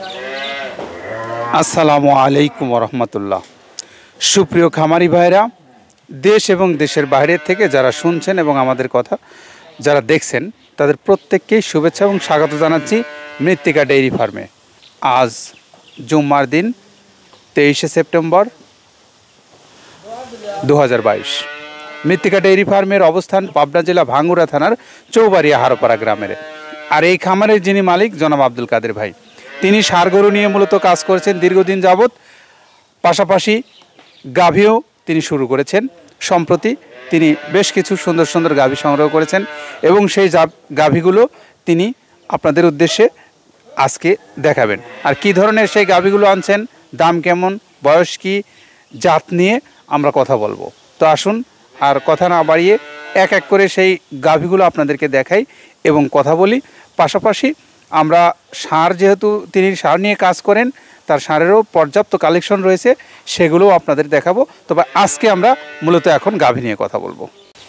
আসসালামু আলাইকুম রহমতুল্লাহ। সুপ্রিয় খামারি ভাইরা, দেশ এবং দেশের বাইরে থেকে যারা শুনছেন এবং আমাদের কথা যারা দেখছেন, তাদের প্রত্যেককেই শুভেচ্ছা এবং স্বাগত জানাচ্ছি মৃত্তিকা ডেইরি ফার্মে। আজ জুম্মার দিন 23শে সেপ্টেম্বর 2022। মৃত্তিকা ডেইরি ফার্মের অবস্থান পাবনা জেলা ভাঙ্গুড়া থানার চৌবাড়িয়া হারোপাড়া গ্রামের। আর এই খামারের যিনি মালিক জনাব আব্দুল কাদের ভাই, তিনি ষাঁড় গরু নিয়ে মূলত কাজ করছেন দীর্ঘদিন যাবৎ। পাশাপাশি গাভীও তিনি শুরু করেছেন। সম্প্রতি তিনি বেশ কিছু সুন্দর সুন্দর গাভী সংগ্রহ করেছেন এবং সেই গাভীগুলো তিনি আপনাদের উদ্দেশ্যে আজকে দেখাবেন। আর কি ধরনের সেই গাভীগুলো আনছেন, দাম কেমন, বয়স কি, জাত নিয়ে আমরা কথা বলবো। তো আসুন আর কথা না বাড়িয়ে এক এক করে সেই গাভীগুলো আপনাদেরকে দেখাই এবং কথা বলি। পাশাপাশি আমরা ষাঁড়, যেহেতু তিনি ষাঁড় নিয়ে কাজ করেন, তার ষাঁড়েরও পর্যাপ্ত কালেকশন রয়েছে, সেগুলোও আপনাদের দেখাবো। তবে আজকে আমরা মূলত এখন গাভী নিয়ে কথা বলবো।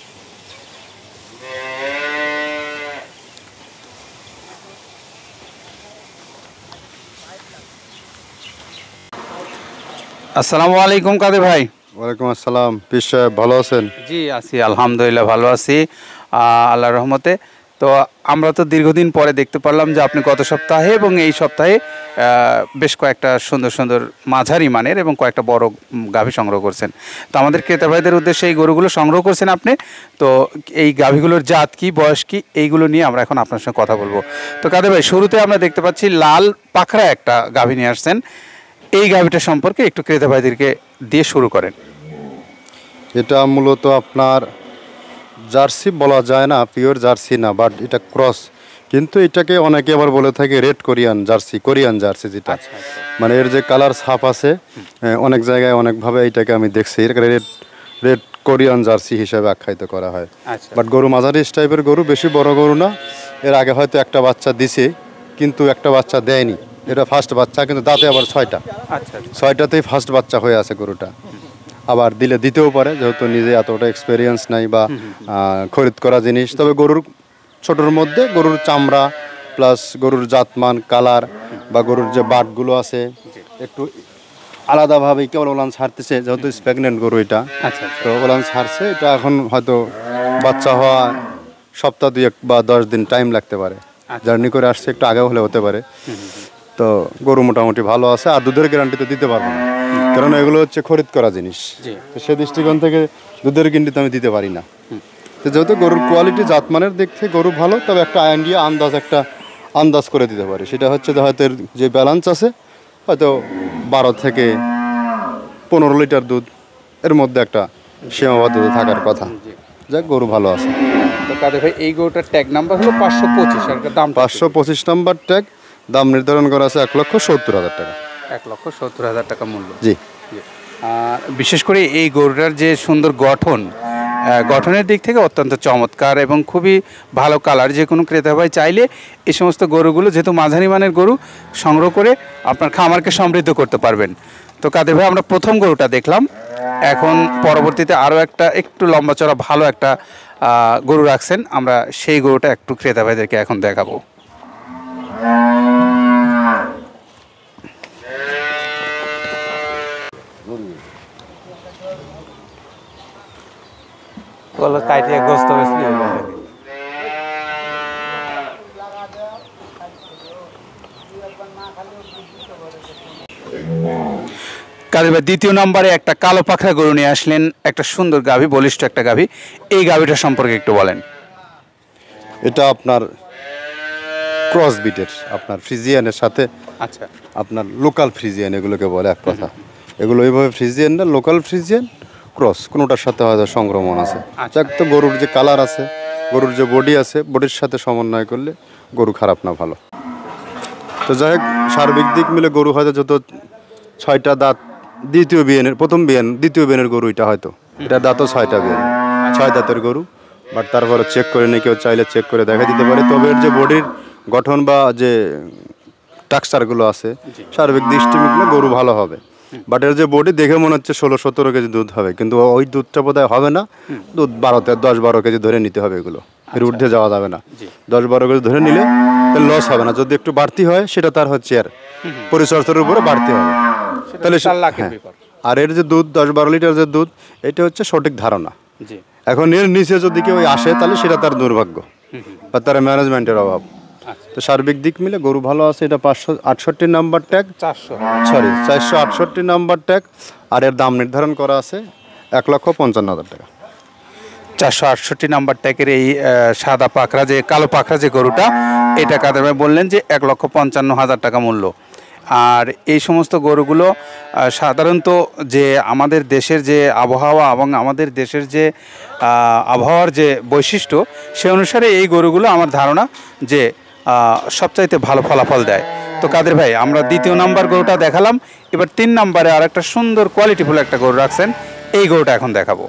আসসালামু আলাইকুম কাদের ভাই। ওয়ালাইকুম আসসালাম। পীর সাহেব, ভালো আছেন? জি আছি, আলহামদুলিল্লাহ ভালো আছি আল্লাহর রহমতে। তো আমরা তো দীর্ঘদিন পরে দেখতে পারলাম যে আপনি গত সপ্তাহে এবং এই সপ্তাহে বেশ কয়েকটা সুন্দর সুন্দর মাঝারি মানের এবং কয়েকটা বড় গাভী সংগ্রহ করছেন। তো আমাদের ক্রেতা ভাইদের উদ্দেশ্যে এই গরুগুলো সংগ্রহ করছেন আপনি। তো এই গাভীগুলোর জাত কি, বয়স কি, এইগুলো নিয়ে আমরা এখন আপনার সঙ্গে কথা বলবো। তো কাদের ভাই, শুরুতে আমরা দেখতে পাচ্ছি লাল পাখরা একটা গাভী নিয়ে আসছেন। এই গাভীটা সম্পর্কে একটু ক্রেতা ভাইদেরকে দিয়ে শুরু করেন। এটা মূলত আপনার জার্সি বলা যায় না, পিওর জার্সি না, বাট এটা ক্রস। কিন্তু এটাকে অনেকে আবার বলে থাকে রেড কোরিয়ান জার্সি যেটা। মানে এর যে কালার ছাপ আছে অনেক জায়গায় অনেকভাবে এটাকে আমি দেখছি, রেড কোরিয়ান জার্সি হিসাবে আখ্যায়িত করা হয়। বাট গরু মাঝারি টাইপের গরু, বেশি বড় গরু না। এর আগে হয়তো একটা বাচ্চা দিছে, কিন্তু একটা বাচ্চা দেয়নি। এটা ফার্স্ট বাচ্চা, কিন্তু দাঁতে আবার 6টাতেই ফার্স্ট বাচ্চা হয়ে আছে গরুটা। আবার দিলে দিতেও পারে, যেহেতু নিজে এতটা এক্সপেরিয়েন্স নাই বা খরিদ করা জিনিস। তবে গরুর ছোটোর মধ্যে গরুর চামড়া প্লাস গরুর জাতমান, কালার বা গরুর যে বাটগুলো আছে একটু আলাদাভাবেই কেবল ওলান ছাড়তেছে, যেহেতু প্রেগনেন্ট গরু এটা। তো ওলান ছাড়ছে, এটা এখন হয়তো বাচ্চা হওয়া সপ্তাহ 2 বা 10 দিন টাইম লাগতে পারে। জার্নি করে আসছে, একটু আগে হলে হতে পারে। তো গরু মোটামুটি ভালো আছে। আর দুধের গ্যারান্টি তো দিতে পারবো না, কারণ এগুলো হচ্ছে খরিদ করা জিনিস। তো সে দৃষ্টিকোণ থেকে দুধের গ্যারান্টি তো আমি দিতে পারি না। তো যেহেতু গরুর কোয়ালিটি, জাতমানের দিক থেকে গরু ভালো, তবে একটা আন্দাজ করে দিতে পারি। সেটা হচ্ছে হয়তো এর যে ব্যালেন্স আছে, হয়তো 12 থেকে 15 লিটার দুধ এর মধ্যে একটা সীমাবদ্ধতা থাকার কথা। যাক, গরু ভালো আছে। তো কাদের ভাই, এই গরুটার ট্যাগ নাম্বার হলো 525, আর দাম 525 নাম্বার ট্যাগ। দাম নির্ধারণ করা আছে 1,70,000 টাকা। 1,70,000 টাকা মূল্য। জি। আর বিশেষ করে এই গরুটার যে সুন্দর গঠনের দিক থেকে অত্যন্ত চমৎকার এবং খুবই ভালো কালার। যে কোনো ক্রেতা ভাই চাইলে এই সমস্ত গরুগুলো, যেহেতু মাঝারি মানের গরু, সংগ্রহ করে আপনার খামারকে সমৃদ্ধ করতে পারবেন। তো কাদের ভাই, আমরা প্রথম গরুটা দেখলাম, এখন পরবর্তীতে আরও একটা একটু লম্বা চড়া ভালো একটা গরু রাখছেন। আমরা সেই গরুটা একটু ক্রেতা ভাইদেরকে এখন দেখাবো। কাদের ভাই, দ্বিতীয় নম্বরে একটা কালো পাখরা গরু নিয়ে আসলেন, একটা সুন্দর গাভী, বলিষ্ঠ একটা গাভী। এই গাভীটা সম্পর্কে একটু বলেন। এটা আপনার ক্রস বিটের, আপনার ফ্রিজিয়ানের সাথে আপনার লোকাল ফ্রিজিয়ান এগুলোকে বলে এক কথা। এগুলো এইভাবে ফ্রিজিয়ান না, লোকাল ফ্রিজিয়ান ক্রস, কোনোটার সাথে হয়তো সংক্রমণ আছে। যাক, তো গরুর যে কালার আছে, গরুর যে বডি আছে, বডির সাথে সমন্বয় করলে গরু খারাপ না ভালো। তো যাই হোক, সার্বিক দিক মিলে গরু হয়তো যত 6টা দাঁত, দ্বিতীয় বিয়ানের গরু এটা, হয়তো এটা দাঁতও 6টা বিয়ান, 6 দাঁতের গরু। বাট তারপরে চেক করে নিয়ে কেউ চাইলে চেক করে দেখা দিতে পারে। তবে এর যে বডির গঠন বা যে টাক্সচারগুলো আছে, সার্বিক দৃষ্টি মিললে গরু ভালো হবে। বাট এর যে বডি দেখে মনে হচ্ছে 16-17 কেজি দুধ হবে, কিন্তু ওই দুধটা বোধহয় হবে না। দুধ 10-12 কেজি ধরে নিতে হবে। এগুলো এর ঊর্ধ্বে যাওয়া যাবে না। 10-12 কেজি ধরে নিলে তাহলে লস হবে না। যদি একটু বাড়তি হয় সেটা তার হচ্ছে আর পরিচর্যার উপরে বাড়তি হবে, তাহলে আর এর যে দুধ 10-12 লিটার যে দুধ, এটা হচ্ছে সঠিক ধারণা। এখন এর নিচে যদি কেউ আসে তাহলে সেটা তার দুর্ভাগ্য বা তার ম্যানেজমেন্টের অভাব। তো সার্বিক দিক মিলে গরু ভালো আছে। এটা 568 নাম্বার ট্যাগ, 468 নাম্বার ট্যাগ। আর এর দাম নির্ধারণ করা আছে 1,55,000 টাকা। 468 নাম্বার ট্যাগের এই সাদা পাখরা যে কালো পাখরা যে গরুটা, এটা কাদের ভাই বললেন যে 1,55,000 টাকা মূল্য। আর এই সমস্ত গরুগুলো সাধারণত যে আমাদের দেশের যে আবহাওয়া এবং আমাদের দেশের যে আবহাওয়ার যে বৈশিষ্ট্য, সে অনুসারে এই গরুগুলো আমার ধারণা যে সবচাইতে ভালো ফলাফল দেয়। তো কাদের ভাই, আমরা দ্বিতীয় নাম্বার গরুটা দেখালাম, এবার 3 নাম্বারে আর একটা সুন্দর কোয়ালিটিফুল একটা গরু রাখছেন, এই গরুটা এখন দেখাবো।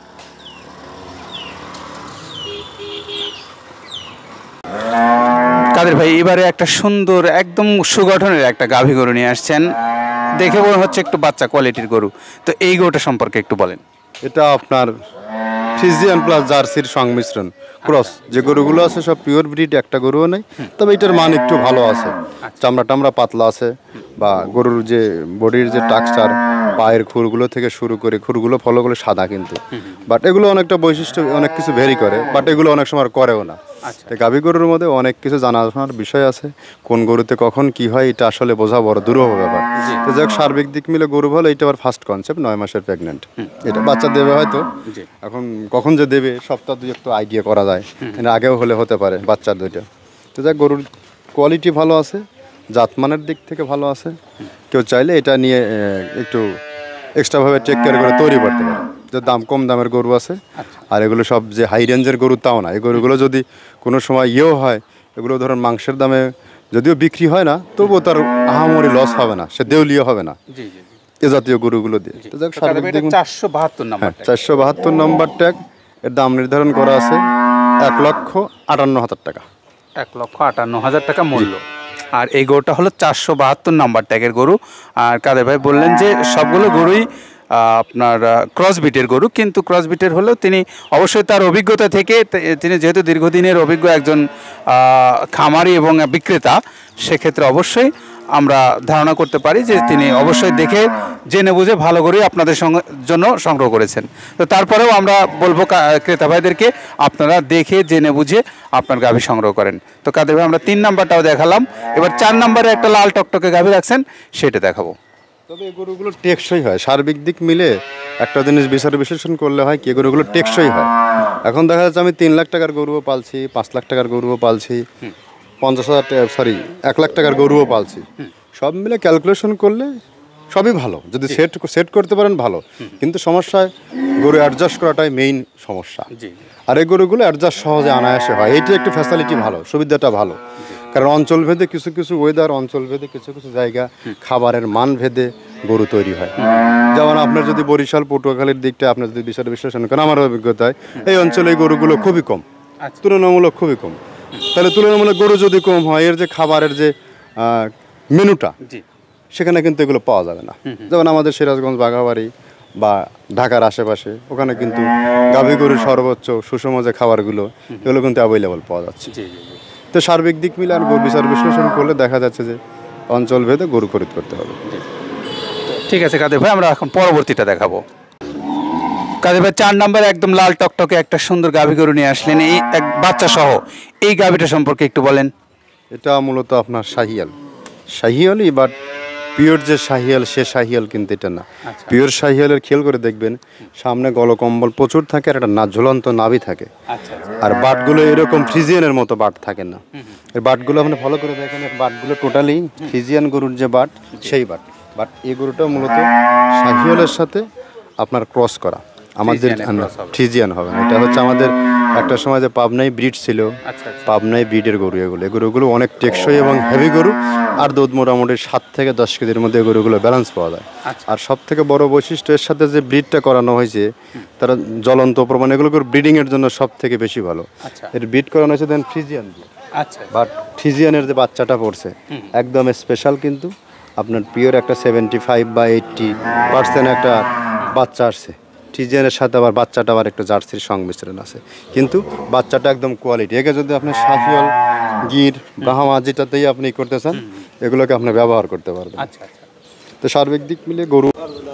কাদের ভাই, এবারে একটা সুন্দর একদম সুগঠনের একটা গাভী গরু নিয়ে আসছেন, দেখে মনে হচ্ছে একটু বাচ্চা কোয়ালিটির গরু। তো এই গরুটা সম্পর্কে একটু বলেন। এটা আপনার ফ্রিজিয়ান প্লাস জার্সির সংমিশ্রণ ক্রস। যে গরুগুলো আছে সব পিওর ব্রিড, একটা গরুও নেই, তবে এটার মান একটু ভালো আছে, চামড়া টামড়া পাতলা আছে, বা গরুর যে বডির যে টাক্সচার, পায়ের খুরগুলো থেকে শুরু করে খুরগুলো ফলগুলো সাদা, কিন্তু বাট এগুলো অনেকটা বৈশিষ্ট্য অনেক কিছু ভেরি করে, বাট এগুলো অনেক সময় করেও না। গাভী গরুর মধ্যে অনেক কিছু জানাশোনার বিষয় আছে, কোন গরুতে কখন কি হয় এটা আসলে বোঝা বড় দুরূহ ব্যাপার। তো যাক, সার্বিক দিক মিলে গরু ভালো। এটা আবার ফার্স্ট কনসেপ্ট, 9 মাসের প্রেগনেন্ট। এটা বাচ্চা দেবে হয়তো, এখন কখন যে দেবে সপ্তাহ 2 একটু আইডিয়া করা যায়, আগেও হলে হতে পারে বাচ্চা দুইটা। তো যাক, গরুর কোয়ালিটি ভালো আছে, জাতমানের দিক থেকে ভালো আছে। কেউ চাইলে এটা নিয়ে একটু এক্সট্রাভাবে টেক কেয়ার করে তৈরি করতে পারে। যে দাম কম দামের গরু আছে, আর এগুলো সব যে হাই রেঞ্জের গরু তাও না। এই গরুগুলো যদি কোনো সময় ইয়েও হয়, এগুলো ধরুন মাংসের দামে যদিও বিক্রি হয় না, তবুও তার আহামরি লস হবে না, সে দেউলিয়া হবে না এ জাতীয় গরুগুলো দিয়ে। তো যাক, 472 নম্বর ট্যাগ, এর দাম নির্ধারণ করা আছে 1,58,000 টাকা। 1,58,000 টাকা মূল্য। আর এই গরুটা হলো 472 নাম্বার ট্যাগের গরু। আর কাদের ভাই বললেন যে সবগুলো গরুই আপনার ক্রসবিটের গরু, কিন্তু ক্রসবিটের হলেও তিনি অবশ্যই তার অভিজ্ঞতা থেকে, তিনি যেহেতু দীর্ঘদিনের অভিজ্ঞ একজন খামারি এবং বিক্রেতা, সেক্ষেত্রে অবশ্যই আমরা ধারণা করতে পারি যে তিনি অবশ্যই দেখে জেনে বুঝে ভালো গরুই আপনাদের জন্য সংগ্রহ করেছেন। তো তারপরেও আমরা বলবো ক্রেতা ভাইদেরকে, আপনারা দেখে জেনে বুঝে আপনার গাভী সংগ্রহ করেন। তো কাদের ভাই, আমরা 3 নাম্বারটাও দেখালাম, এবার 4 নাম্বারে একটা লাল টকটকে গাভী রাখছেন, সেটা দেখাবো। তবে এই গরুগুলো টেকসই হয়, সার্বিক দিক মিলে একটা জিনিস বিচার বিশ্লেষণ করলে হয় কি, গরুগুলো টেকসই হয়। এখন দেখা যাচ্ছে আমি 3 লাখ টাকার গরুও পালছি, 5 লাখ টাকার গরুও পালছি, 1 লাখ টাকার গরুও পালছি। সব মিলে ক্যালকুলেশন করলে সবই ভালো, যদি সেট করতে পারেন ভালো। কিন্তু সমস্যায় গরু অ্যাডজাস্ট করাটাই মেইন সমস্যা। আর এই গরুগুলো অ্যাডজাস্ট সহজে অনায়াসে হয়, এইটি একটু ফ্যাসিলিটি ভালো, সুবিধাটা ভালো। কারণ অঞ্চল ভেদে কিছু কিছু ওয়েদার, অঞ্চল ভেদে কিছু কিছু জায়গা, খাবারের মান ভেদে গরু তৈরি হয়। যেমন আপনার যদি বরিশাল পটুয়াখালীর দিকটা আপনার যদি বিচার বিশ্লেষণ করেন, আমার অভিজ্ঞতায় এই অঞ্চলে এই গরুগুলো খুবই কম, তুলনামূলক খুবই কম। তাহলে তুলনামূলক গরু যদি কম হয়, এর যে খাবারের যে মেনুটা, সেখানে কিন্তু এগুলো পাওয়া যাবে না। যেমন আমাদের সিরাজগঞ্জ, বাঘাবাড়ি বা ঢাকার আশেপাশে, ওখানে কিন্তু গাভী গরুর সর্বোচ্চ সুষম যে খাবারগুলো, এগুলো কিন্তু অ্যাভেলেবল পাওয়া যাচ্ছে। তো সার্বিক দিক মিলে আর বিচার বিশ্লেষণ করলে দেখা যাচ্ছে যে অঞ্চল ভেদে গরু খরিদ করতে হবে। ঠিক আছে কাদের ভাই, আমরা এখন পরবর্তীটা দেখাবো। কাদের ভাই, 4 নাম্বারে একদম লাল টকটকে একটা সুন্দর গাভী গরু নিয়ে আসলেন, এই এক বাচ্চা সহ। এই গাভীটা সম্পর্কে একটু বলেন। এটা মূলত আপনার শাহিয়ালই, বাট পিওর যে শাহিয়াল সে শাহিয়াল কিন্তু এটা না। পিওর শাহিয়ালের খেয়াল করে দেখবেন, সামনে গলকম্বল প্রচুর থাকে, আর একটা ঝুলন্ত নাভি থাকে। আর বাটগুলো এরকম ফ্রিজিয়ানের মতো বাট থাকে না। এই বাটগুলো আপনি ফলো করে দেখেন, বাটগুলো টোটালি ফ্রিজিয়ান গরুর যে বাট, সেই বাট। বাট এই গরুটা মূলত শাহিয়ালের সাথে আপনার ক্রস করা, আমাদের ফ্রিজিয়ান হবে না। এটা হচ্ছে আমাদের একটা সময় যে পাবনায় ব্রিড ছিল, পাবনায় ব্রিডের গরু। এগুলো অনেক টেকসই এবং হেভি গরু, আর দুধ মোটামুটি 7 থেকে 10 কেজির মধ্যে গরুগুলো ব্যালেন্স পাওয়া যায়। আর সব থেকে বড় বৈশিষ্ট্য, এর সাথে যে ব্রিডটা করানো হয়েছে, তারা জ্বলন্ত প্রমাণ, এগুলো ব্রিডিংয়ের জন্য সব থেকে বেশি ভালো। এর ব্রিড করানো হয়েছে দেন ফ্রিজিয়ান দিয়ে। বাট ফ্রিজিয়ানের যে বাচ্চাটা পড়ছে একদম স্পেশাল, কিন্তু আপনার পিওর একটা 75 বা 80% একটা বাচ্চা আসছে ফ্রিজিয়ানের সাথে আবার বাচ্চাটা আবার একটু জার্সির সংমিশ্রণ আছে, কিন্তু বাচ্চাটা একদম কোয়ালিটি। একে যদি আপনি শাহিওয়াল, গির, ব্রাহ্মা যেটাতেই আপনি করতে চান এগুলোকে আপনি ব্যবহার করতে পারবেন। আচ্ছা আচ্ছা। তো সার্বিক দিক মিলে গরু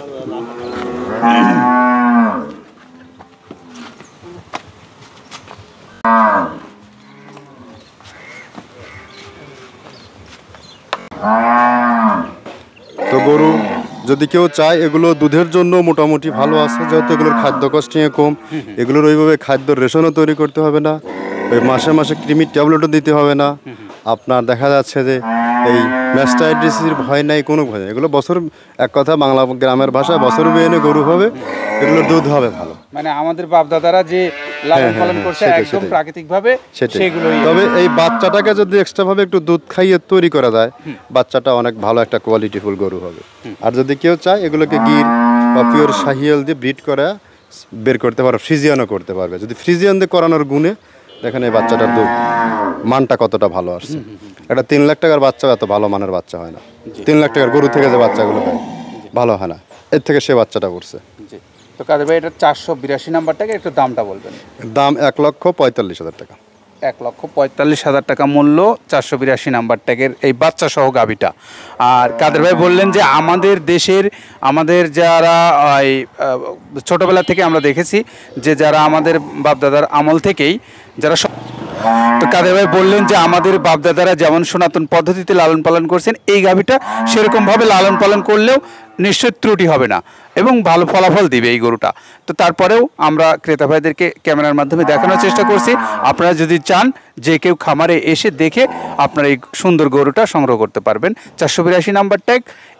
তো গরু যদি কেউ চায় এগুলো দুধের জন্য মোটামুটি ভালো আছে, যেহেতু এগুলোর খাদ্য কস্টিংয়ে কম, এগুলোর ওইভাবে খাদ্য রেশনও তৈরি করতে হবে না, ওই মাসে মাসে কৃমির ট্যাবলেটও দিতে হবে না। আপনার দেখা যাচ্ছে যে এই ম্যাস্টাইটিসের ভয় নাই, কোনো ভয় নেই। এগুলো বছর, এক কথা বাংলা গ্রামের ভাষায় বছর বেয়ে গরু হবে, এগুলোর দুধ হবে ভালো। মানে আমাদের বাপ দাদারা যে লালন পালন করছে একদম প্রাকৃতিক ভাবে সেগুলোই। তবে এই বাচ্চাটাকে যদি এক্সট্রা ভাবে একটু দুধ খাইয়ে তৈরি করা যায়, বাচ্চাটা অনেক ভালো একটা কোয়ালিটিফুল গরু হবে। আর যদি কেউ চায় এগুলোকে গির বা পিওর শাহিয়াল দিয়ে ব্রিড করা বের করতে পারবে, ফ্রিজিয়ানও করতে পারবে। যদি ফ্রিজিয়ান দিয়ে করানোর গুণে দেখেন এই বাচ্চাটার দুধ মানটা কতটা ভালো আসছে। একটা 3 লাখ টাকার বাচ্চা এত ভালো মানের বাচ্চা হয় না। 3 লাখ টাকার গরু থেকে যে বাচ্চাগুলো হয় ভালো হয় না, এর থেকে সে বাচ্চাটা করছে। তো কাদের ভাই এটা 482 নাম্বারটাকে একটু দামটা বলবেন। দাম 1,45,000 টাকা। 1,45,000 টাকা মূল্য 482 নাম্বার ট্যাগের এই বাচ্চা সহ গাভিটা। আর কাদের ভাই বললেন যে আমাদের দেশের, আমাদের যারা ছোটবেলা থেকে আমরা দেখেছি যে যারা আমাদের বাপদাদার আমল থেকেই যারা, তো কাদের ভাই বললেন যে আমাদের বাপদাদারা যেমন সনাতন পদ্ধতিতে লালন পালন করছেন, এই গাভিটা সেরকমভাবে লালন পালন করলেও নিশ্চয় ত্রুটি হবে না এবং ভালো ফলাফল দিবে এই গরুটা। তো তারপরেও আমরা ক্রেতা ভাইদেরকে ক্যামেরার মাধ্যমে দেখানোর চেষ্টা করছি। আপনারা যদি চান যে কেউ খামারে এসে দেখে আপনারা এই সুন্দর গরুটা সংগ্রহ করতে পারবেন। 482 নাম্বার ট্যাগ,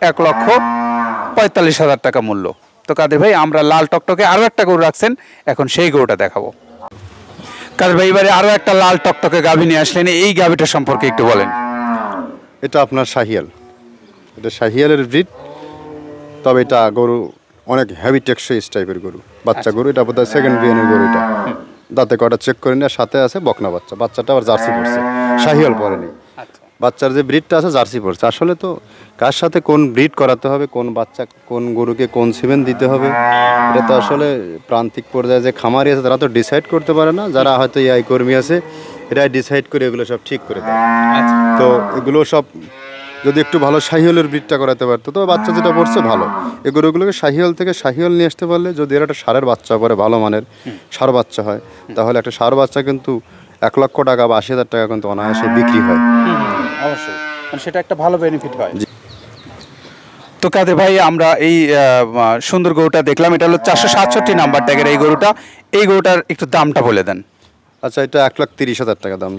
1,45,000 টাকা মূল্য। তো কাদের ভাই আমরা লাল টকটকে আরও একটা গরু রাখছেন, এখন সেই গরুটা দেখাবো। কাদের ভাই এবারে আরও একটা লাল টকটকে গাভী নিয়ে আসলেন, এই গাভীটা সম্পর্কে একটু বলেন। এটা আপনার শাহিয়াল, এটা শাহিয়ালের ব্রিড। তবে এটা গরু অনেক হেভি টেক্সচার টাইপের গরু, বাচ্চা গরু। এটা বোধহয় সেকেন্ড বিয়ানের গরু। এটা দাঁতে কটা চেক করে নিয়ে সাথে আছে বকনা বাচ্চা। বাচ্চাটা আবার জার্সি পড়ছে, শাহিয়াল পরেনি। বাচ্চার যে ব্রিডটা আছে জার্সি পড়ছে। আসলে তো কার সাথে কোন ব্রিড করাতে হবে, কোন বাচ্চা কোন গরুকে কোন সিমেন্ট দিতে হবে, এটা তো আসলে প্রান্তিক পর্যায়ে যে খামারি আছে তারা তো ডিসাইড করতে পারে না। যারা হয়তো এই কর্মী আছে এরাই ডিসাইড করে এগুলো সব ঠিক করে দেয়। তো এগুলো সব যদি একটু ভালো শাহিওয়ালের ব্রিডটা করাতে পারতো, তো বাচ্চা যেটা পড়ছে ভালো। এই গরুগুলোকে শাহিওয়াল থেকে শাহিওয়াল নিয়ে আসতে পারলে, যদি এর একটা ষাঁড়ের বাচ্চা পরে ভালো মানের ষাঁড় বাচ্চা হয়, তাহলে একটা ষাঁড় বাচ্চা কিন্তু 1 লক্ষ টাকা বা 80,000 টাকা কিন্তু অনায়াসে বিক্রি হয়। অবশ্যই, সেটা একটা ভালো বেনিফিট হয়। তো কাদের ভাই আমরা এই সুন্দর গরুটা দেখলাম, এটা হলো 467 নাম্বার ট্যাগের এই গরুটা। এই গরুটার একটু দামটা বলে দেন। আচ্ছা, এটা 1,30,000 টাকা দাম।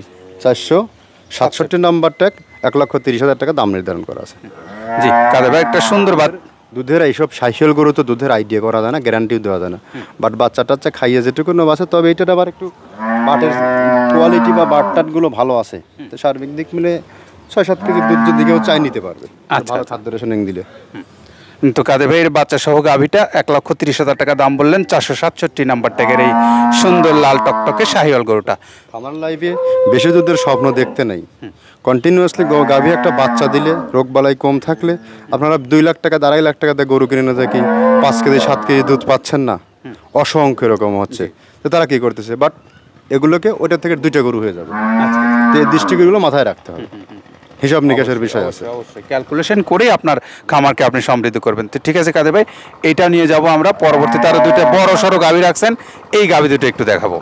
467 নাম্বার ট্যাগ, 1,30,000 টাকা দাম নির্ধারণ করা আছে। জি কাদের ভাই একটা সুন্দর দুধের এইসব শাহিওয়াল গরু তো দুধের আইডিয়া করা যায় না, গ্যারান্টিও দেওয়া যায় না। বাট বাচ্চা টাচ্চা খাইয়ে যেটুকু আছে, তবে এইটার আবার একটু বাটের কোয়ালিটি বা বাটটাটগুলো ভালো আছে। তো সার্বিক দিক মিলে 6-7 কেজি দুধ যদি কেউ চাই নিতে পারবে ভালো খাদ্য রেশনিং দিলে। তো কাদের ভাইয়ের বাচ্চা সহ গাভিটা 1,30,000 টাকা দাম বললেন। 467 নাম্বার ট্যাগের এই সুন্দর লাল টকটকে শাহিওয়াল গরুটা। আমার লাইফে বেশি দুধের স্বপ্ন দেখতে নেই। কন্টিনিউয়াসলি গাভী একটা বাচ্চা দিলে, রোগ বালাই কম থাকলে, আপনারা 2 লাখ টাকা 2.5 লাখ টাকাতে গরু কিনে না দেখি 5 কেজি 7 কেজি দুধ পাচ্ছেন না, অসংখ্য এরকম হচ্ছে। তো তারা কি করতেছে, বাট এগুলোকে ওইটা থেকে 2টা গরু হয়ে যাবে। তো এই দৃষ্টিগুলো মাথায় রাখতে হবে, হিসাব নিকাশের বিষয় আছে, অবশ্যই ক্যালকুলেশন করে আপনার খামারকে আপনি সমৃদ্ধ করবেন। তো ঠিক আছে কাদের ভাই, এটা নিয়ে যাব আমরা পরবর্তীতে। আরও 2টা বড় সড়ো গাভী রাখছেন, এই গাভী দুটো একটু দেখাবো।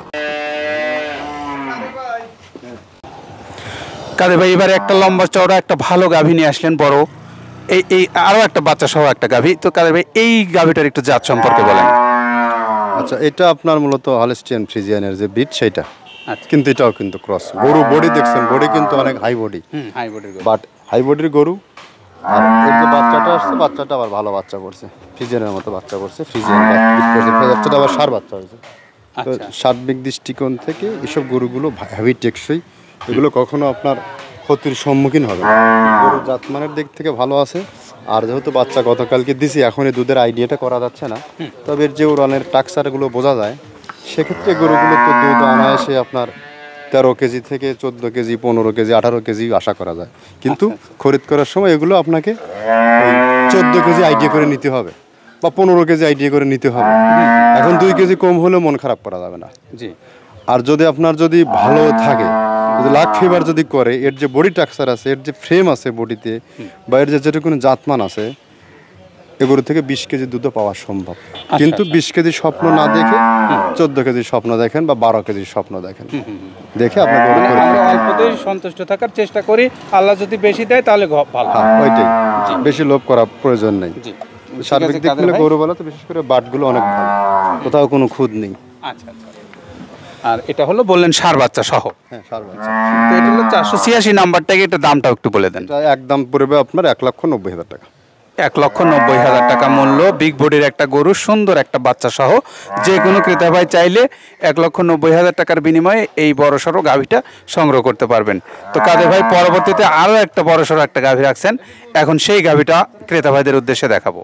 কাদের ভাই এবারে একটা লম্বা চওড়া একটা ভালো গাভী নিয়ে আসলেন, বড়। এই আরও একটা বাচ্চা সহ একটা গাভী। তো কাদের ভাই এই গাভীটার একটু জাত সম্পর্কে বলেন। আচ্ছা, এটা আপনার মূলত হলস্টিয়ান ফ্রিজিয়ানের যে ব্রিড সেইটা, কিন্তু এটাও কিন্তু ক্রস গরু। বডি দেখছেন, বডি কিন্তু অনেক হাই বডি, বাট হাই বডির গরু। আর এর যে বাচ্চাটা আসছে, বাচ্চাটা আবার ভালো বাচ্চা করছে, ফ্রিজিয়ানের মতো বাচ্চা করছে। ফ্রিজিয়ান বাচ্চাটা আবার ষাঁড় বাচ্চা হয়েছে। তো সার্বিক দৃষ্টিকোণ থেকে এসব গরুগুলো হেভি টেকসই, এগুলো কখনো আপনার ক্ষতির সম্মুখীন হবে না। গরুর জাতমানের দিক থেকে ভালো আছে। আর যেহেতু বাচ্চা গতকালকে দিছি, এখন এই দুধের আইডিয়াটা করা যাচ্ছে না, তবে এর যে উড়ানের টাক্সারগুলো বোঝা যায়, সেক্ষেত্রে গরুগুলো তো দুধ অনায়াসে আপনার 13 কেজি থেকে 14 কেজি 15 কেজি 18 কেজি আশা করা যায়। কিন্তু খরিদ করার সময় এগুলো আপনাকে 14 কেজি আইডিয়া করে নিতে হবে। বা 15 কেজি আইডিয়া করে নিতে হবে। এখন 2 কেজি কম হলেও মন খারাপ করা যাবে না। জি। আর যদি আপনার যদি ভালো থাকে, যদি লাক ফিভার যদি করে, এর যে বডি স্ট্রাকচার আছে, এর যে ফ্রেম আছে বডিতে, বা এর যে যেটুকুন জাতমান আছে, এগুলো থেকে 20 কেজি দুধ পাওয়া সম্ভব। কিন্তু 20 কেজি স্বপ্ন না দেখে 14 কেজি স্বপ্ন দেখেন বা 12 কেজি স্বপ্ন দেখেন, দেখে আপনি আমরা অল্পতেই সন্তুষ্ট থাকার চেষ্টা করি, আল্লাহ যদি বেশি দেয় তাহলে ভালো। ওইটাই, বেশি লোভ করা প্রয়োজন নেই। সার্বিক দিক মিলে গরু বলা তো বিশেষ করে বাটগুলো অনেক ভালো, কোথাও কোনো খুদ নেই। আচ্ছা আচ্ছা। আর এটা হলো বললেন ষাঁড় বাচ্চা সহ। হ্যাঁ, ষাঁড় বাচ্চা। তো এটা হলো 486 নাম্বারটাকে, এটা দামটাও একটু বলে দেন। একদম পড়বে আপনার 1,90,000 টাকা। 1,90,000 টাকা মূল্য, বিগ বডির একটা গরু, সুন্দর একটা বাচ্চা সহ। যে কোনো ক্রেতা ভাই চাইলে 1,90,000 টাকার বিনিময়ে এই বড়সড় গাভীটা সংগ্রহ করতে পারবেন। তো কাদের ভাই পরবর্তীতে আরও একটা বড়সড় একটা গাভী রাখছেন, এখন সেই গাভীটা ক্রেতা ভাইদের উদ্দেশ্যে দেখাবো।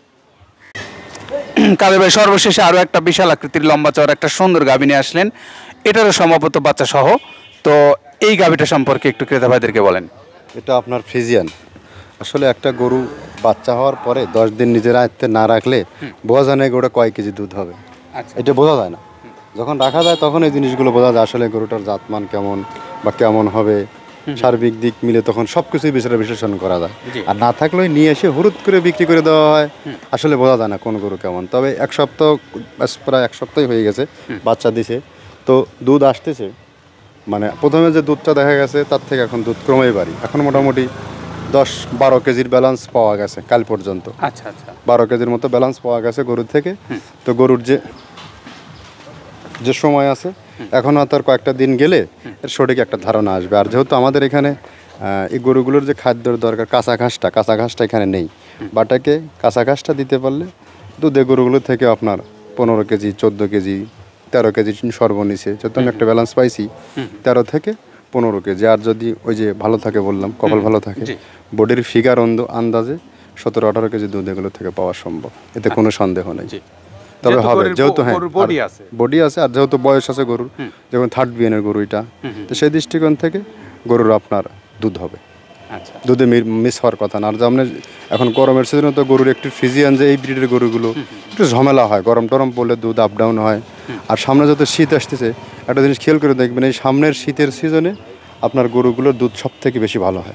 কাদের ভাই সর্বশেষে আরও একটা বিশাল আকৃতির লম্বা চওড়া একটা সুন্দর গাভী নিয়ে আসলেন, এটারও সম্ভবত বাচ্চা সহ। তো এই গাভীটা সম্পর্কে একটু ক্রেতা ভাইদেরকে বলেন। এটা আপনার ফ্রিজিয়ান। আসলে একটা গরু বাচ্চা হওয়ার পরে 10 দিন নিজের আয়ত্তে না রাখলে বোঝা যায় না গরুটা কয় কেজি দুধ হবে। এটা বোঝা যায় না। যখন রাখা যায় তখন এই জিনিসগুলো বোঝা যায়, আসলে গরুটার জাতমান কেমন বা কেমন হবে, সার্বিক দিক মিলে তখন সব কিছুই বিষয়টা বিশ্লেষণ করা যায়। আর না থাকলেই নিয়ে এসে হুরুত করে বিক্রি করে দেওয়া হয়, আসলে বোঝা যায় না কোন গরু কেমন। তবে এক সপ্তাহ, প্রায় 1 সপ্তাহই হয়ে গেছে বাচ্চা দিছে, তো দুধ আসতেছে। মানে প্রথমে যে দুধটা দেখা গেছে তার থেকে এখন দুধ ক্রমেই বাড়ি। এখন মোটামুটি 10-12 কেজির ব্যালেন্স পাওয়া গেছে কাল পর্যন্ত। আচ্ছা আচ্ছা, 12 কেজির মতো ব্যালেন্স পাওয়া গেছে গরুর থেকে। তো গরুর যে সময় আছে, এখন তার কয়েকটা দিন গেলে এর সঠিক একটা ধারণা আসবে। আর যেহেতু আমাদের এখানে এই গরুগুলোর যে খাদ্যের দরকার, কাঁচা ঘাসটা এখানে নেই। বাটাকে কাঁচা ঘাসটা দিতে পারলে দুধে গরুগুলো থেকে আপনার 15 কেজি, 14 কেজি, 13 কেজি সর্বনিচে, যত আমি একটা ব্যালেন্স পাইছি 13 থেকে 15 কেজি। আর যদি ওই যে ভালো থাকে বললাম, কপাল ভালো থাকে, বডির ফিগার আন্দাজে 17-18 কেজি দুধ এগুলো থেকে পাওয়া সম্ভব, এতে কোনো সন্দেহ নেই। তবে হবে, যেহেতু বডি আছে আর যেহেতু বয়স আছে গরুর, যেমন 3rd বিয়ানের গরু এটা, তো সেই দৃষ্টিকোণ থেকে গরুর আপনার দুধ হবে। দুধে মিস হওয়ার কথা না। আর যেমন এখন গরমের সিজনে তো গরুর একটু ফ্রিজিয়ান যে এই ব্রিডের গরুগুলো একটু ঝামেলা হয়, গরম টরম পড়লে দুধ আপ ডাউন হয়। আর সামনে যত শীত আসতেছে, একটা জিনিস খেয়াল করে দেখবেন, এই সামনের শীতের সিজনে আপনার গরুগুলোর দুধ সব থেকে বেশি ভালো হয়।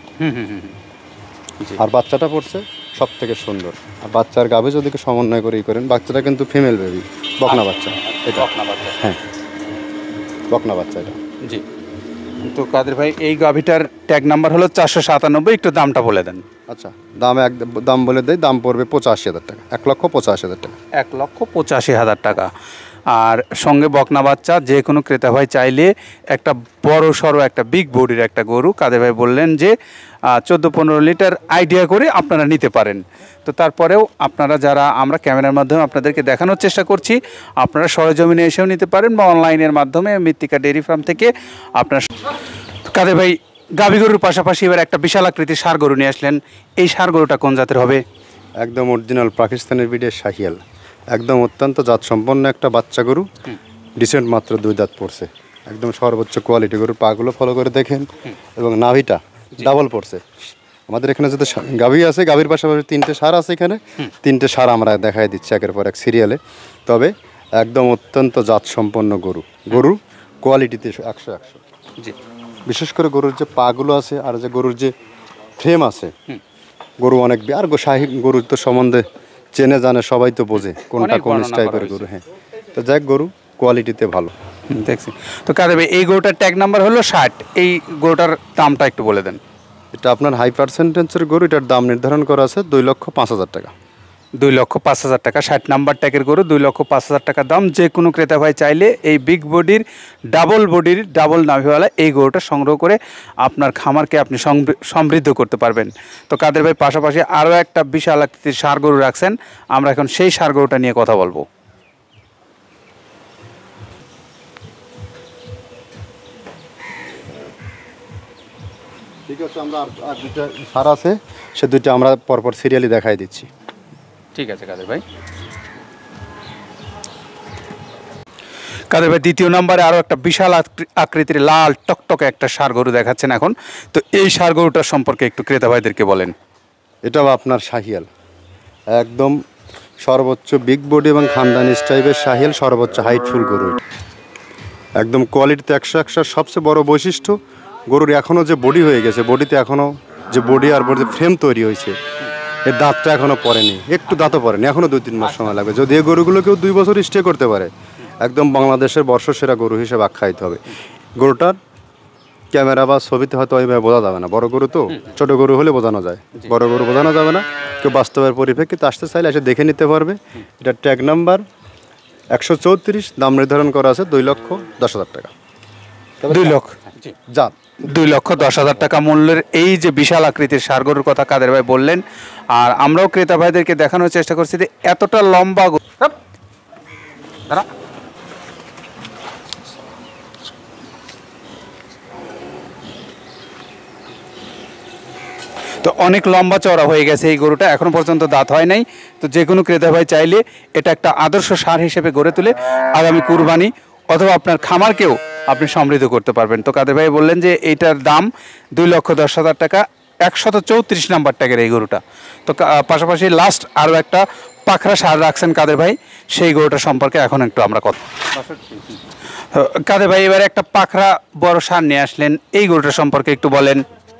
আর বাচ্চাটা পড়ছে সব থেকে সুন্দর। আর বাচ্চার গাভী যদি সমন্বয় করে করেন, বাচ্চাটা কিন্তু ফিমেল বেবি, বকনা বাচ্চা। এটা হ্যাঁ, বকনা বাচ্চা এটা। জি। তো কাদের ভাই এই গাভীটার ট্যাগ নাম্বার হলো 497, একটু দামটা বলে দেন। আচ্ছা, দাম বলে দেয়, দাম পড়বে 85,000 টাকা, 1,85,000 টাকা। 1,85,000 টাকা। আর সঙ্গে বকনা বাচ্চা। যে কোনো ক্রেতা ভাই চাইলে একটা বড় সড়ো একটা বিগ বডির একটা গরু, কাদের ভাই বললেন যে 14-15 লিটার আইডিয়া করে আপনারা নিতে পারেন। তো তারপরেও আপনারা যারা, আমরা ক্যামেরার মাধ্যমে আপনাদেরকে দেখানোর চেষ্টা করছি, আপনারা সরেজমিনে এসেও নিতে পারেন বা অনলাইনের মাধ্যমে মৃত্তিকা ডেয়ারি ফার্ম থেকে আপনারা। কাদের ভাই গাভী গরুর পাশাপাশি এবার একটা বিশাল আকৃতির ষাঁড় গরু নিয়ে আসলেন, এই ষাঁড় গরুটা কোন জাতের হবে? একদম অরিজিনাল পাকিস্তানের ব্রিডের শাহিয়াল, একদম অত্যন্ত জাত সম্পন্ন একটা বাচ্চা গরু। রিসেন্ট মাত্র 2 দাঁত পড়ছে, একদম সর্বোচ্চ কোয়ালিটি গরুর। পাগুলো ফলো করে দেখেন, এবং নাভিটা ডাবল পড়ছে। আমাদের এখানে যদি গাভী আছে, গাভীর পাশাপাশি 3টে ষাঁড় আছে এখানে, 3টে ষাঁড় আমরা দেখাই দিচ্ছি একের পর এক সিরিয়ালে। তবে একদম অত্যন্ত জাত সম্পন্ন গরু কোয়ালিটিতে 100-100। জি। বিশেষ করে গরুর যে পাগুলো আছে আর যে গরুর যে ফ্রেম আছে, গরু অনেক, আর শাহী গরুর তো সম্বন্ধে চেনে জানে সবাই, তো বোঝে কোনটা কোন টাইপের গরু। হ্যাঁ, তো যাক গরু কোয়ালিটিতে ভালো দেখছি। তো কাদের ভাই এই গরুটার ট্যাগ নাম্বার হলো 60, এই গরুটার দামটা একটু বলে দেন। এটা আপনার হাই পার্সেন্টেজের গরু, এটার দাম নির্ধারণ করা আছে 2,05,000 টাকা। 2,05,000 টাকা, 60 নাম্বার ট্যাগের গরু, 2,05,000 টাকা দাম। যে কোনো ক্রেতা ভাই চাইলে এই বিগ বডির ডাবল নাভিওয়ালা এই গরুটা সংগ্রহ করে আপনার খামারকে আপনি সমৃদ্ধ করতে পারবেন। তো কাদের ভাই পাশাপাশি আরও একটা বিশাল আকৃতির ষাঁড় গরু রাখছেন, আমরা এখন সেই ষাঁড় গরুটা নিয়ে কথা বলবো। ঠিক আছে, আমরা আর 2টা ষাঁড় আছে, সে 2টা আমরা পরপর সিরিয়ালি দেখাই দিচ্ছি। ঠিক আছে কাদের ভাই। কাদের ভাই দ্বিতীয় নম্বরে আরও একটা বিশাল আকৃতির লাল টকটকে একটা ষাঁড় গরু দেখাচ্ছেন এখন। তো এই ষাঁড় গরুটার সম্পর্কে একটু ক্রেতা ভাইদেরকে বলেন। এটাও আপনার শাহিয়াল, একদম সর্বোচ্চ বিগ বডি এবং খানদানি টাইপের শাহিয়াল সর্বোচ্চ হাইটফুল গরু, একদম কোয়ালিটিতে 100 সবচেয়ে বড় বৈশিষ্ট্য গরুর এখনও যে বডি হয়ে গেছে, বডিতে এখনও যে বডি আর বডিতে ফ্রেম তৈরি হয়েছে, এর দাঁতটা এখনও পড়েনি, একটু দাঁতও পড়েনি, এখনও 2-3 মাস সময় লাগবে। যদি এই গরুগুলো কেউ 2 বছর স্টে করতে পারে, একদম বাংলাদেশের বর্ষসেরা গরু হিসেবে আখ্যায়িত হবে। গরুটার ক্যামেরা বা ছবিতে হয়তো ওইভাবে বোঝা যাবে না, বড় গরু তো, ছোট গরু হলে বোঝানো যায়, বড় গরু বোঝানো যাবে না। কেউ বাস্তবের পরিপ্রেক্ষিতে আসতে চাইলে এসে দেখে নিতে পারবে। এটা ট্যাগ নাম্বার 134, দাম নির্ধারণ করা আছে 2,10,000 টাকা। 2 লক্ষ যা 2,10,000 টাকা মূল্যের এই যে বিশাল আকৃতির ষাঁড় গরুর কথা কাদের ভাই বললেন, আর আমরাও ক্রেতা ভাইদেরকে দেখানোর চেষ্টা করছি যে এতটা লম্বা তো অনেক লম্বা চওড়া হয়ে গেছে এই গরুটা, এখনো পর্যন্ত দাঁত হয় নাই। তো যে কোনো ক্রেতা ভাই চাইলে এটা একটা আদর্শ ষাঁড় হিসেবে গড়ে তুলে আগামী কুরবানি অথবা আপনার খামারকেও আপনি সমৃদ্ধ করতে পারবেন। তো কাদের ভাই বললেন যে এইটার দাম 2,10,000 টাকা, 134 নাম্বার ট্যাগের এই গরুটা। তো পাশাপাশি লাস্ট আরও একটা পাখরা ষাঁড় রাখছেন কাদের ভাই, সেই গরুটা সম্পর্কে এখন একটু আমরা কথা। কাদের ভাই এবারে একটা পাখরা বড় ষাঁড় নিয়ে আসলেন, এই গরুটা সম্পর্কে একটু বলেন।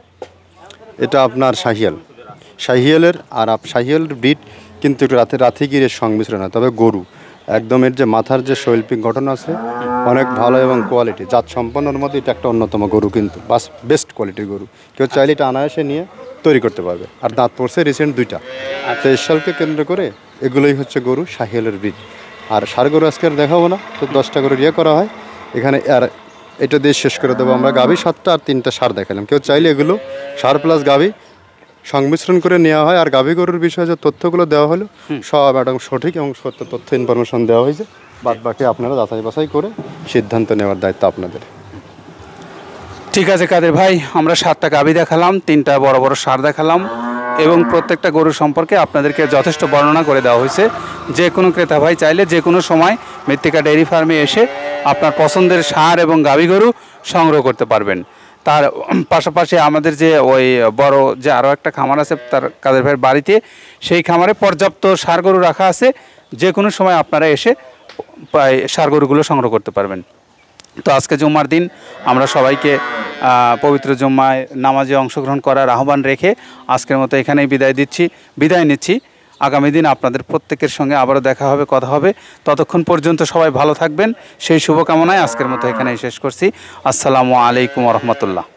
এটা আপনার শাহিয়ালের আর শাহিয়ালের ব্রিড কিন্তু একটু রাথিগিরের সংমিশ্রণ হয়, তবে গরু একদম এর যে মাথার যে শৈল্পিক গঠন আছে অনেক ভালো এবং কোয়ালিটি জাত সম্পন্নর মধ্যে এটা একটা অন্যতম গরু, কিন্তু বেস্ট কোয়ালিটির গরু। কেউ চাইলে এটা অনায়াসে নিয়ে তৈরি করতে পারবে। আর দাঁত পড়ছে রিসেন্ট 2টা। 23 সালকে কেন্দ্র করে এগুলোই হচ্ছে গরু শাহিয়ালের ব্রিড। আর ষাঁড় গরু আজকে আর দেখাবো না, তো 10টা গরু করা হয় এখানে। আর এটা দিয়ে শেষ করে দেবো আমরা। গাভী 7টা আর 3টা ষাঁড় দেখালাম। কেউ চাইলে এগুলো ষাঁড় প্লাস গাভী সংমিশ্রণ করে নেওয়া হয়। আর গাভী গরুর বিষয়ে যে তথ্যগুলো দেওয়া হলো সব একদম সঠিক এবং সত্য তথ্য ইনফরমেশন দেওয়া হয়েছে। বাদ বাকি আপনারা যাচাই বাছাই করে সিদ্ধান্ত নেওয়ার দায়িত্ব আপনাদের। ঠিক আছে কাদের ভাই, আমরা 7টা গাভী দেখালাম, 3টা বড় বড় ষাঁড় দেখালাম এবং প্রত্যেকটা গরু সম্পর্কে আপনাদেরকে যথেষ্ট বর্ণনা করে দেওয়া হয়েছে। যে কোনো ক্রেতা ভাই চাইলে যে কোনো সময় মৃত্তিকা ডেইরি ফার্মে এসে আপনার পছন্দের ষাঁড় এবং গাভী গরু সংগ্রহ করতে পারবেন। তার পাশাপাশি আমাদের যে ওই বড় যে আরও একটা খামার আছে তার কাদের ভাইয়ের বাড়িতে, সেই খামারে পর্যাপ্ত ষাঁড় গরু রাখা আছে, যে কোনো সময় আপনারা এসে ষাঁড় গরুগুলো সংগ্রহ করতে পারবেন। তো আজকে জুম্মার দিন আমরা সবাইকে পবিত্র জুম্মায় নামাজে অংশগ্রহণ করার আহ্বান রেখে আজকের মতো এখানেই বিদায় নিচ্ছি। আগামী দিন আপনাদের প্রত্যেকের সঙ্গে আবারও দেখা হবে, কথা হবে। ততক্ষণ পর্যন্ত সবাই ভালো থাকবেন, সেই শুভকামনায় আজকের মতো এখানেই শেষ করছি। আসসালামু আলাইকুম রহমতুল্লাহ।